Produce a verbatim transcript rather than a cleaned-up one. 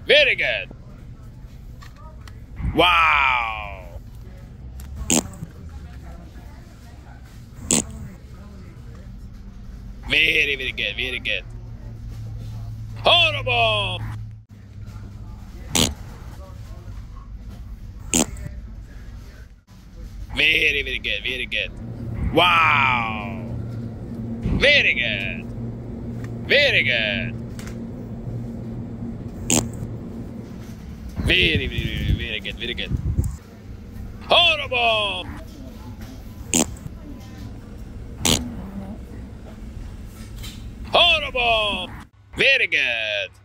Very good. Wow. Very, very good, very good. Horrible. Very, very good, very good. Wow. Very good. Very good. Very, very, very good, very good. Horrible. Horrible. Very good.